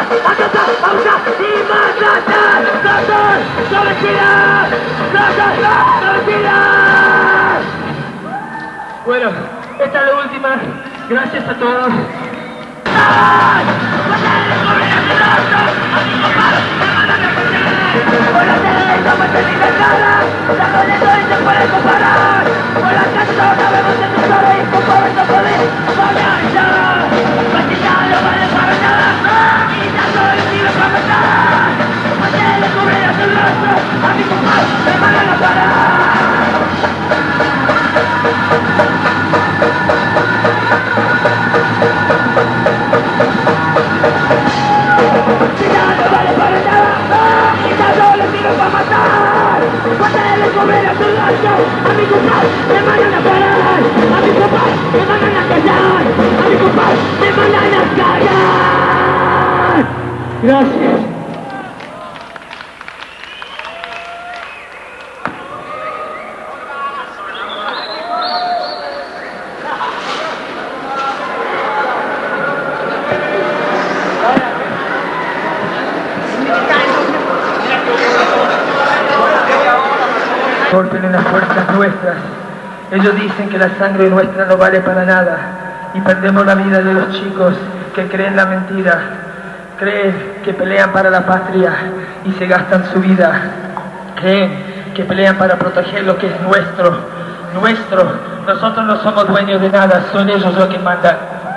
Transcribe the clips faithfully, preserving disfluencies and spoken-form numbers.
Bueno, esta es la última. Gracias a todos. Gracias. Golpeen en las fuerzas nuestras. Ellos dicen que la sangre nuestra no vale para nada y perdemos la vida de los chicos que creen la mentira. Creen que pelean para la patria y se gastan su vida. Creen que pelean para proteger lo que es nuestro. Nuestro. Nosotros no somos dueños de nada, son ellos los que mandan.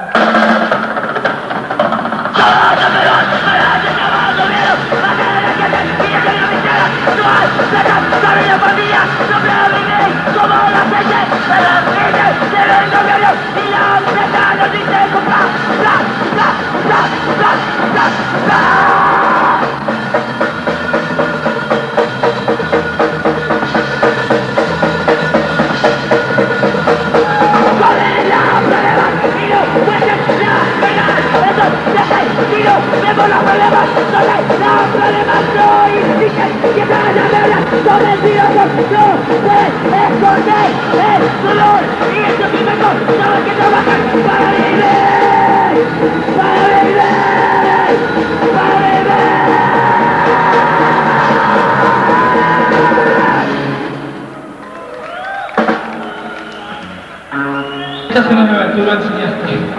Esta es una nueva, tú lo enseñaste.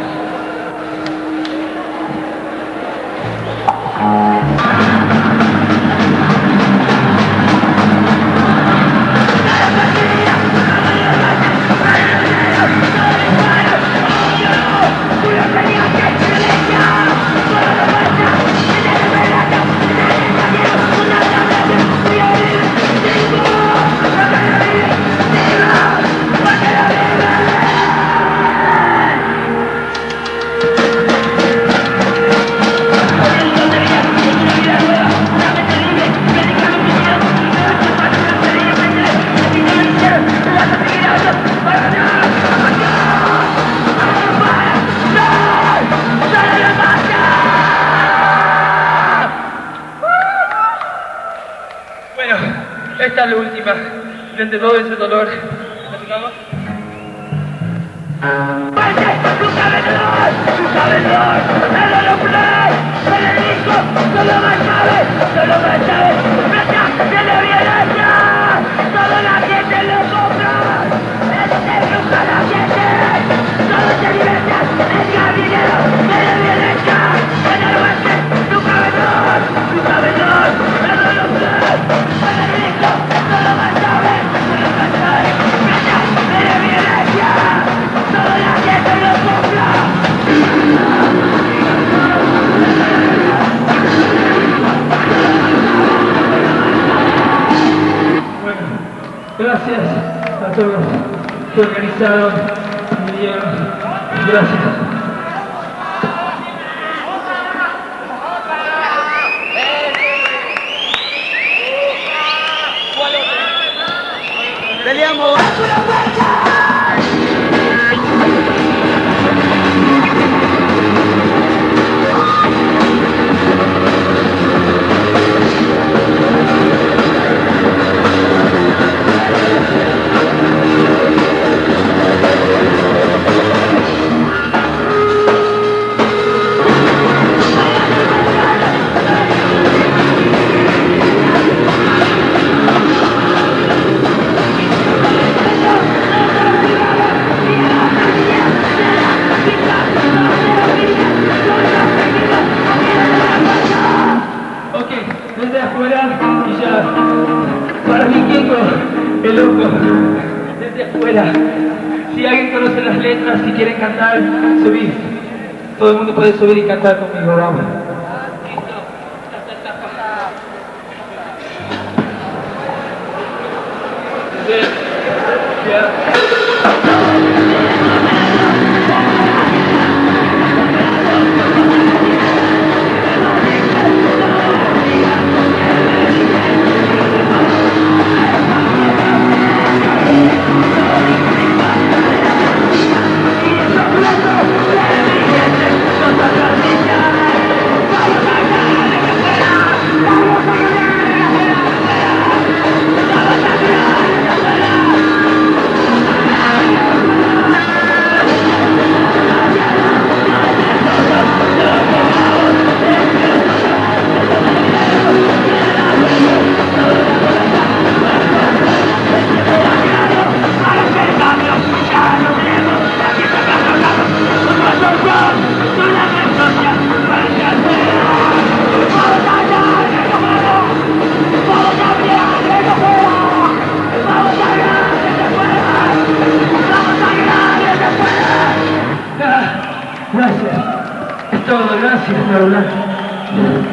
Esta es la última, frente a todo ese dolor. ¿La tocamos? ¡Tu sabedor! ¡Tu sabedor! ¡El holocrón! ¡El enemigo! ¡Solo más sabe! ¡Solo más sabe! ¡Presta! ¡Tiene violencia! ¡Toda la gente lo compra! ¡Es de bruja la gente! ¡Todo se divierte! ¡Es gabinero! ¡Tiene violencia! ¡En el oeste! ¡Tu sabedor! ¡Tu sabedor! ¡El holocrón! ¡El enemigo! ¡Solo más sabe! ¡Solo más sabe! ¡Presta! ¡Tiene violencia! ¡Toda la gente lo compra! Bueno, gracias a todos que organizaron y vinieron. Gracias. ¡Peleamos! fuera. Si alguien conoce las letras, si quieren cantar, subir. Todo el mundo puede subir y cantar conmigo, vamos. Gracias. Es todo, gracias, Raúl.